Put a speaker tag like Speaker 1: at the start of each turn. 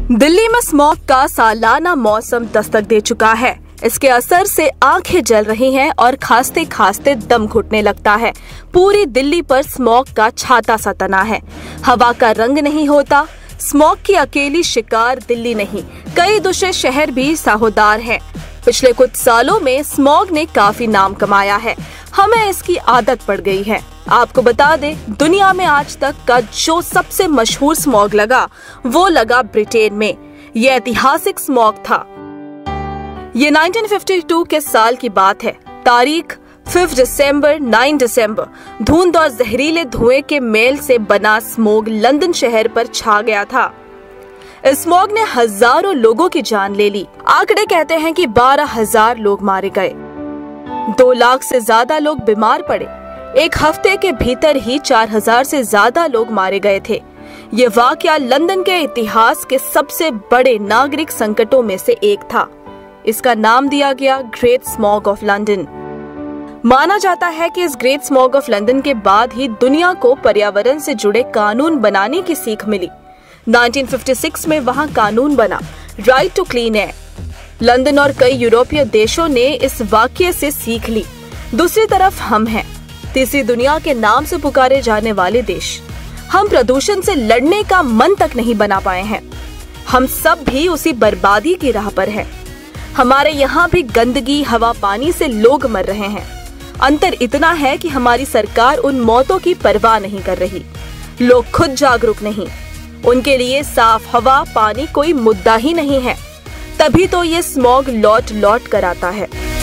Speaker 1: दिल्ली में स्मॉग का सालाना मौसम दस्तक दे चुका है। इसके असर से आंखें जल रही हैं और खांसते खांसते दम घुटने लगता है। पूरी दिल्ली पर स्मॉग का छाता सा तना है। हवा का रंग नहीं होता। स्मॉग की अकेली शिकार दिल्ली नहीं, कई दूसरे शहर भी साहोदार हैं। पिछले कुछ सालों में स्मॉग ने काफी नाम कमाया है। हमें इसकी आदत पड़ गई है। आपको बता दें, दुनिया में आज तक का जो सबसे मशहूर स्मॉग लगा वो लगा ब्रिटेन में। ये ऐतिहासिक स्मॉग था। ये 1952 के साल की बात है। तारीख 5 दिसंबर 9 दिसंबर। धुंध और जहरीले धुएं के मेल से बना स्मॉग लंदन शहर पर छा गया था। इस स्मॉग ने हजारों लोगों की जान ले ली। आंकड़े कहते हैं कि 12,000 लोग मारे गए, 2 लाख से ज्यादा लोग बीमार पड़े। एक हफ्ते के भीतर ही 4,000 से ज्यादा लोग मारे गए थे। ये वाकया लंदन के इतिहास के सबसे बड़े नागरिक संकटों में से एक था। इसका नाम दिया गया ग्रेट स्मॉग ऑफ लंदन। माना जाता है कि इस ग्रेट स्मॉग ऑफ लंदन के बाद ही दुनिया को पर्यावरण से जुड़े कानून बनाने की सीख मिली। 1956 में वहां कानून बना, right to clean air. London और कई यूरोपीय देशों ने इस वाकये से सीख ली। दूसरी तरफ हम हैं, तीसरी दुनिया के नाम से पुकारे जाने वाले देश। हम प्रदूषण से लड़ने का मन तक नहीं बना पाए हैं। हम सब भी उसी बर्बादी की राह पर हैं। हमारे यहाँ भी गंदगी, हवा, पानी से लोग मर रहे हैं। अंतर इतना है कि हमारी सरकार उन मौतों की परवाह नहीं कर रही। लोग खुद जागरूक नहीं। उनके लिए साफ हवा, पानी कोई मुद्दा ही नहीं है। तभी तो ये स्मॉग लौट लौट कर आता है।